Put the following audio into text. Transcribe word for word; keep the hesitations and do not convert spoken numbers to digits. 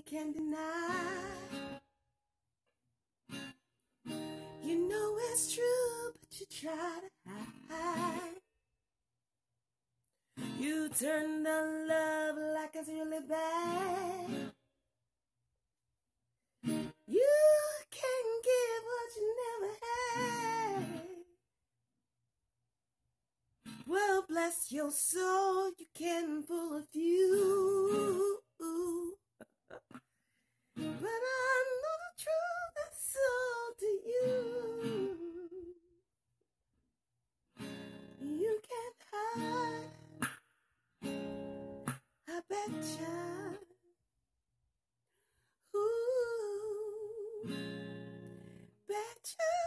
you can't deny. You know it's true, but you try to hide. You turn down love like it's really bad. You can give what you never had. Well, bless your soul, you can fool a few. But I know the truth that's all to you. You can't hide, I betcha. Ooh, betcha.